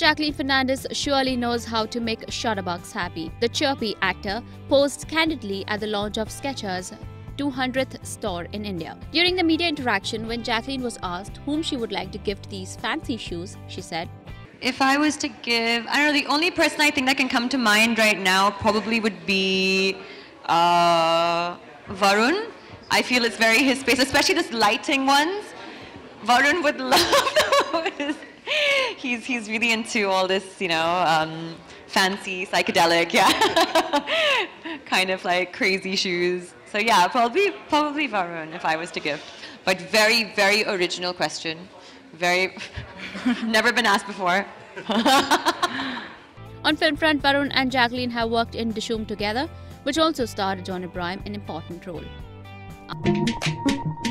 Jacqueline Fernandez surely knows how to make shutterbugs happy. The Chirpy actor posed candidly at the launch of Skecher's 200th store in India. During the media interaction, when Jacqueline was asked whom she would like to gift these fancy shoes, she said, "If I was to give, I don't know, the only person I think that can come to mind right now probably would be Varun. I feel it's very his space, especially this lighting ones. Varun would love those. He's really into all this, fancy, psychedelic, kind of like crazy shoes. So yeah, probably Varun if I was to gift. But very, very original question. Very, never been asked before. On film front, Varun and Jacqueline have worked in Dishoom together, which also starred John Ibrahim in an important role.